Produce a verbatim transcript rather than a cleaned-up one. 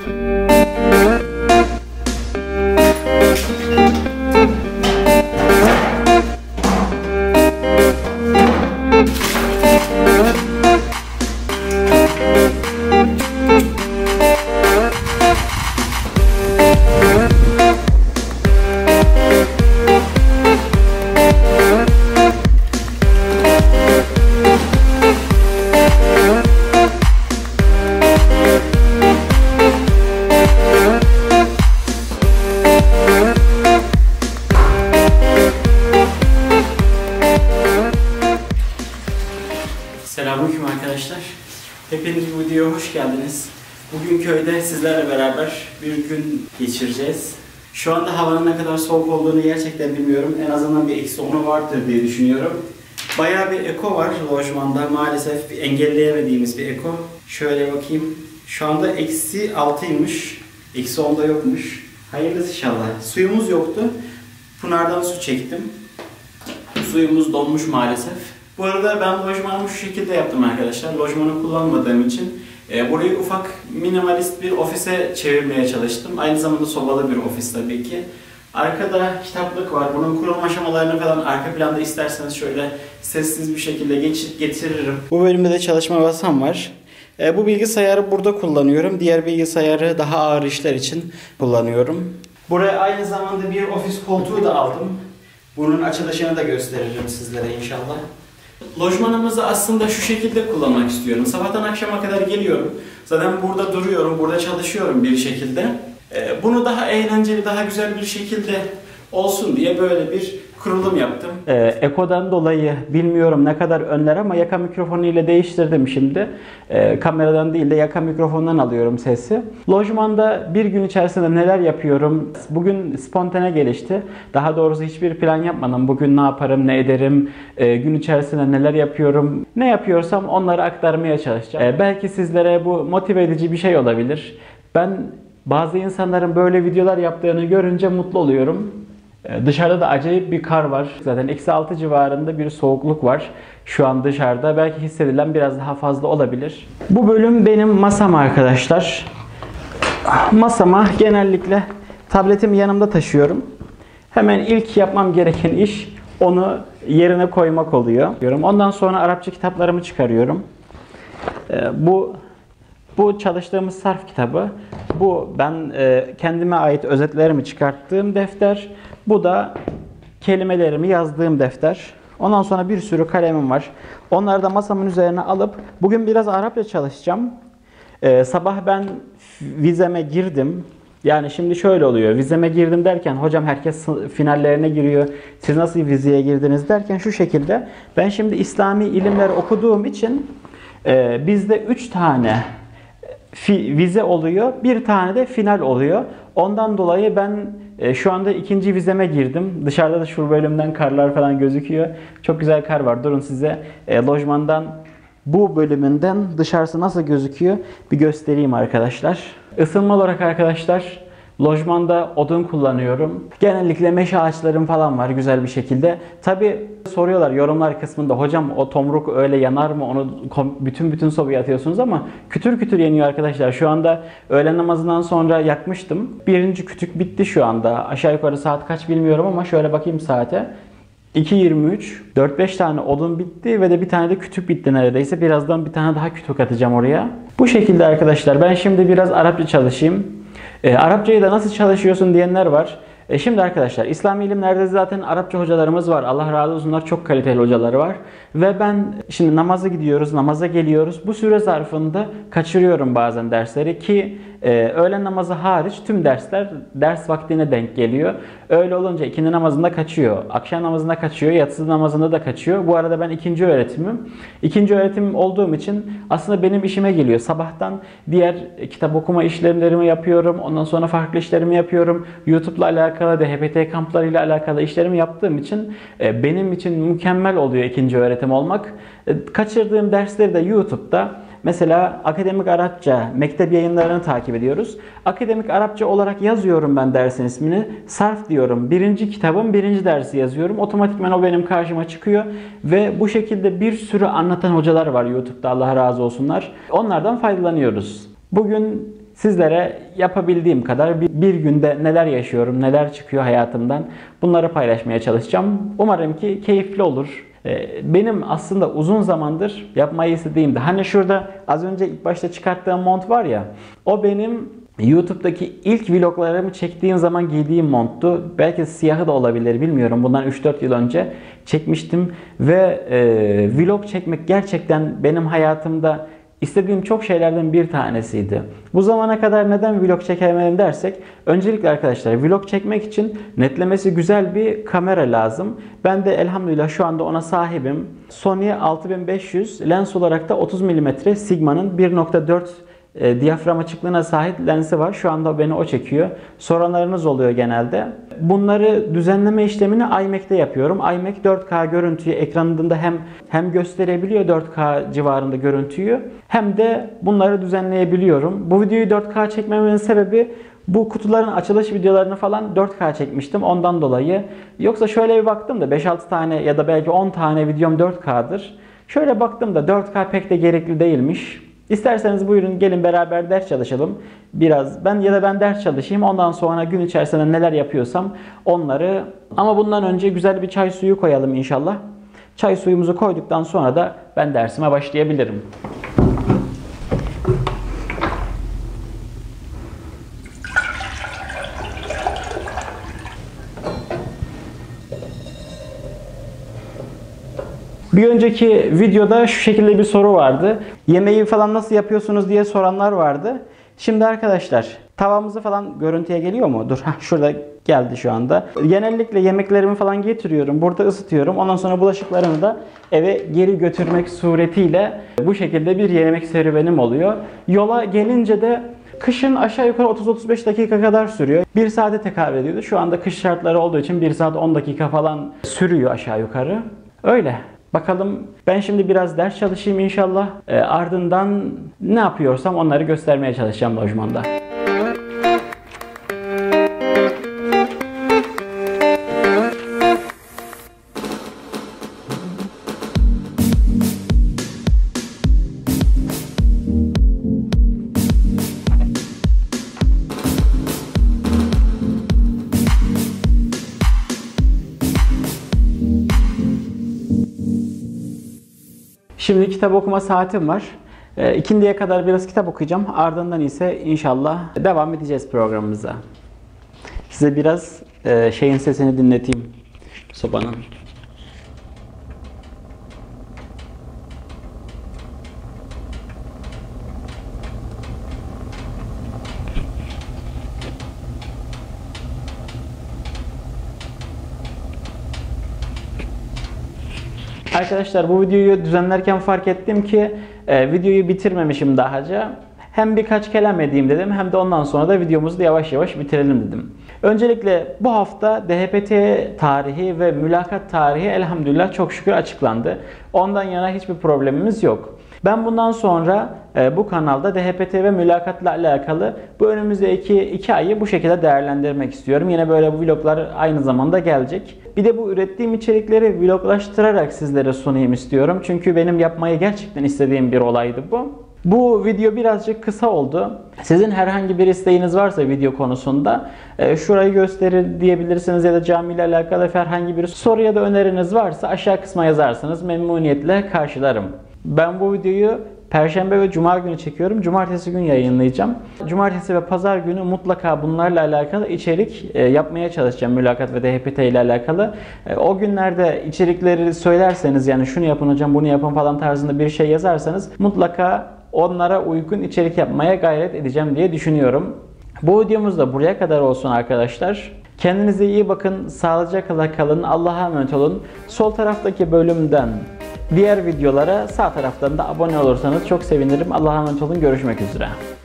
Selamünaleyküm arkadaşlar. Hepiniz bu videoya hoş geldiniz. Bugün köyde sizlerle beraber bir gün geçireceğiz. Şu anda havanın ne kadar soğuk olduğunu gerçekten bilmiyorum. En azından bir eksi onu vardır diye düşünüyorum. Bayağı bir eko var lojmanda. Maalesef bir engelleyemediğimiz bir eko. Şöyle bakayım. Şu anda eksi altıymış. Eksi onda yokmuş. Hayırlısı inşallah. Suyumuz yoktu. Pınar'dan su çektim. Suyumuz donmuş maalesef. Bu arada ben lojmanımı şu şekilde yaptım arkadaşlar. Lojmanı kullanmadığım için e, burayı ufak minimalist bir ofise çevirmeye çalıştım. Aynı zamanda sobalı bir ofis tabii ki. Arkada kitaplık var. Bunun kurulum aşamalarını falan arka planda isterseniz şöyle sessiz bir şekilde geçip getiririm. Bu bölümde de çalışma masam var. E, bu bilgisayarı burada kullanıyorum. Diğer bilgisayarı daha ağır işler için kullanıyorum. Buraya aynı zamanda bir ofis koltuğu da aldım. Bunun açılışını da gösteririm sizlere inşallah. Lojmanımızı aslında şu şekilde kullanmak istiyorum. Sabahtan akşama kadar geliyorum. Zaten burada duruyorum, burada çalışıyorum bir şekilde. Bunu daha eğlenceli, daha güzel bir şekilde olsun diye böyle bir kurulum yaptım. Ee, ekodan dolayı bilmiyorum ne kadar önler ama yaka mikrofonu ile değiştirdim şimdi. Ee, kameradan değil de yaka mikrofondan alıyorum sesi. Lojmanda bir gün içerisinde neler yapıyorum? Bugün spontane gelişti. Daha doğrusu hiçbir plan yapmadım. Bugün ne yaparım, ne ederim, ee, gün içerisinde neler yapıyorum. Ne yapıyorsam onları aktarmaya çalışacağım. Ee, belki sizlere bu motive edici bir şey olabilir. Ben bazı insanların böyle videolar yaptığını görünce mutlu oluyorum. Dışarıda da acayip bir kar var. Zaten eksi altı civarında bir soğukluk var. Şu an dışarıda. Belki hissedilen biraz daha fazla olabilir. Bu bölüm benim masam arkadaşlar. Masama genellikle tabletimi yanımda taşıyorum. Hemen ilk yapmam gereken iş onu yerine koymak oluyor. Ondan sonra Arapça kitaplarımı çıkarıyorum. Bu Bu çalıştığımız sarf kitabı. Bu ben kendime ait özetlerimi çıkarttığım defter. Bu da kelimelerimi yazdığım defter. Ondan sonra bir sürü kalemim var. Onları da masamın üzerine alıp bugün biraz Arapça çalışacağım. Ee, sabah ben vizeme girdim. Yani şimdi şöyle oluyor. Vizeme girdim derken hocam herkes finallerine giriyor. Siz nasıl vizeye girdiniz derken şu şekilde. Ben şimdi İslami ilimler okuduğum için e, bizde üç tane vize oluyor. Bir tane de final oluyor. Ondan dolayı ben e, şu anda ikinci vizeme girdim. Dışarıda da şu bölümden karlar falan gözüküyor. Çok güzel kar var. Durun size e, lojmandan bu bölümünden dışarısı nasıl gözüküyor bir göstereyim arkadaşlar. Isınma olarak arkadaşlar lojmanda odun kullanıyorum. Genellikle meşe ağaçlarım falan var güzel bir şekilde. Tabi soruyorlar yorumlar kısmında hocam o tomruk öyle yanar mı onu bütün bütün sobaya atıyorsunuz ama kütür kütür yanıyor arkadaşlar. Şu anda öğlen namazından sonra yakmıştım. Birinci kütük bitti şu anda. Aşağı yukarı saat kaç bilmiyorum ama şöyle bakayım saate. iki yirmi üç. dört beş tane odun bitti ve de bir tane de kütük bitti neredeyse. Birazdan bir tane daha kütük atacağım oraya. Bu şekilde arkadaşlar ben şimdi biraz Arapça çalışayım. E, Arapçayı da nasıl çalışıyorsun diyenler var. E, şimdi arkadaşlar İslami ilimlerde zaten Arapça hocalarımız var. Allah razı olsunlar çok kaliteli hocaları var. Ve ben şimdi namaza gidiyoruz, namaza geliyoruz. Bu süre zarfında kaçırıyorum bazen dersleri ki e, öğlen namazı hariç tüm dersler ders vaktine denk geliyor. Öyle olunca ikindi namazında kaçıyor, akşam namazında kaçıyor, yatsı namazında da kaçıyor. Bu arada ben ikinci öğretimim. İkinci öğretimim olduğum için aslında benim işime geliyor. Sabahtan diğer kitap okuma işlemlerimi yapıyorum. Ondan sonra farklı işlerimi yapıyorum. YouTube'la alakalı, D H B T kamplarıyla alakalı işlerimi yaptığım için e, benim için mükemmel oluyor ikinci öğretim olmak. E, kaçırdığım dersleri de YouTube'da mesela akademik Arapça, mektep yayınlarını takip ediyoruz. Akademik Arapça olarak yazıyorum ben dersin ismini. Sarf diyorum. Birinci kitabın birinci dersi yazıyorum. Otomatikman o benim karşıma çıkıyor. Ve bu şekilde bir sürü anlatan hocalar var YouTube'da Allah razı olsunlar. Onlardan faydalanıyoruz. Bugün sizlere yapabildiğim kadar bir, bir günde neler yaşıyorum, neler çıkıyor hayatımdan bunları paylaşmaya çalışacağım. Umarım ki keyifli olur. Benim aslında uzun zamandır yapmayı istediğimdi. Hani şurada az önce ilk başta çıkarttığım mont var ya, o benim YouTube'daki ilk vloglarımı çektiğim zaman giydiğim monttu. Belki siyahı da olabilir, bilmiyorum. Bundan üç dört yıl önce çekmiştim ve e, vlog çekmek gerçekten benim hayatımda İstediğim çok şeylerden bir tanesiydi. Bu zamana kadar neden vlog çekemedim dersek, öncelikle arkadaşlar vlog çekmek için netlemesi güzel bir kamera lazım. Ben de elhamdülillah şu anda ona sahibim. Sony altı bin beş yüz, lens olarak da otuz milimetre Sigma'nın bir nokta dört E, diyafram açıklığına sahip lensi var. Şu anda beni o çekiyor. Soranlarınız oluyor genelde. Bunları düzenleme işlemini iMac'te yapıyorum. iMac dört K görüntüyü ekranında hem hem gösterebiliyor dört K civarında görüntüyü, hem de bunları düzenleyebiliyorum. Bu videoyu dört K çekmemin sebebi, bu kutuların açılış videolarını falan dört K çekmiştim ondan dolayı. Yoksa şöyle bir baktım da beş altı tane ya da belki on tane videom dört K'dır. Şöyle baktım da dört K pek de gerekli değilmiş. İsterseniz buyurun gelin beraber ders çalışalım. Biraz ben ya da ben ders çalışayım. Ondan sonra gün içerisinde neler yapıyorsam onları. Ama bundan önce güzel bir çay suyu koyalım inşallah. Çay suyumuzu koyduktan sonra da ben dersime başlayabilirim. Bir önceki videoda şu şekilde bir soru vardı. Yemeği falan nasıl yapıyorsunuz diye soranlar vardı. Şimdi arkadaşlar tavamızı falan görüntüye geliyor mu? Dur, heh, şurada geldi şu anda. Genellikle yemeklerimi falan getiriyorum. Burada ısıtıyorum. Ondan sonra bulaşıklarımı da eve geri götürmek suretiyle bu şekilde bir yemek serüvenim oluyor. Yola gelince de kışın aşağı yukarı otuz otuz beş dakika kadar sürüyor. bir saate tekabül ediyordu. Şu anda kış şartları olduğu için bir saat on dakika falan sürüyor aşağı yukarı. Öyle. Bakalım, ben şimdi biraz ders çalışayım inşallah. E, ardından ne yapıyorsam onları göstermeye çalışacağım lojmanda. Şimdi kitap okuma saatim var. E, ikindiye kadar biraz kitap okuyacağım. Ardından ise inşallah devam edeceğiz programımıza. Size biraz e, şeyin sesini dinleteyim. Sobanın. Arkadaşlar bu videoyu düzenlerken fark ettim ki e, videoyu bitirmemişim dahaca. Hem birkaç kelam edeyim dedim, hem de ondan sonra da videomuzu da yavaş yavaş bitirelim dedim. Öncelikle bu hafta D H P T tarihi ve mülakat tarihi elhamdülillah çok şükür açıklandı. Ondan yana hiçbir problemimiz yok. Ben bundan sonra e, bu kanalda D H P T ve mülakatla alakalı bu önümüzdeki iki ayı bu şekilde değerlendirmek istiyorum. Yine böyle bu vloglar aynı zamanda gelecek. Bir de bu ürettiğim içerikleri vloglaştırarak sizlere sunayım istiyorum. Çünkü benim yapmayı gerçekten istediğim bir olaydı bu. Bu video birazcık kısa oldu. Sizin herhangi bir isteğiniz varsa video konusunda e, şurayı gösterir diyebilirsiniz ya da cami ile alakalı herhangi bir soru ya da öneriniz varsa aşağı kısma yazarsanız memnuniyetle karşılarım. Ben bu videoyu Perşembe ve Cuma günü çekiyorum. Cumartesi günü yayınlayacağım. Cumartesi ve Pazar günü mutlaka bunlarla alakalı içerik e, yapmaya çalışacağım. Mülakat ve D H P T ile alakalı. E, o günlerde içerikleri söylerseniz, yani şunu yapın hocam, bunu yapın falan tarzında bir şey yazarsanız mutlaka onlara uygun içerik yapmaya gayret edeceğim diye düşünüyorum. Bu videomuz da buraya kadar olsun arkadaşlar. Kendinize iyi bakın. Sağlıcakla kalın. Allah'a emanet olun. Sol taraftaki bölümden diğer videolara sağ taraftan da abone olursanız çok sevinirim. Allah'a emanet olun. Görüşmek üzere.